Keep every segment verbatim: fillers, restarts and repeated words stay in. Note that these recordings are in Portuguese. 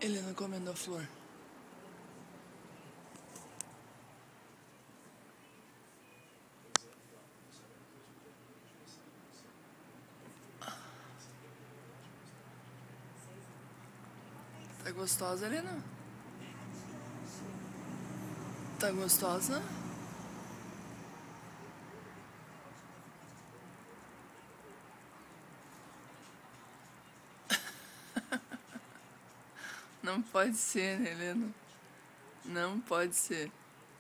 Helena comendo a flor. Tá gostosa, Helena? Tá gostosa? Não pode ser, Helena. Não pode ser.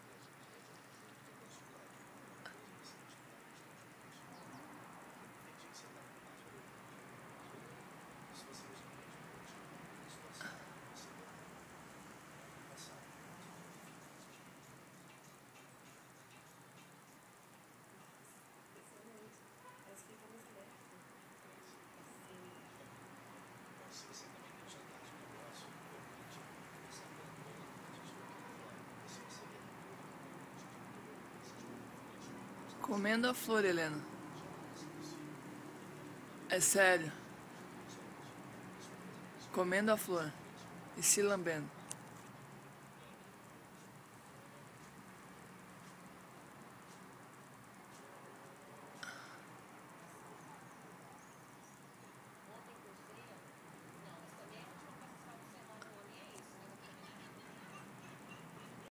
Comendo a flor, Helena. É sério. Comendo a flor e se lambendo.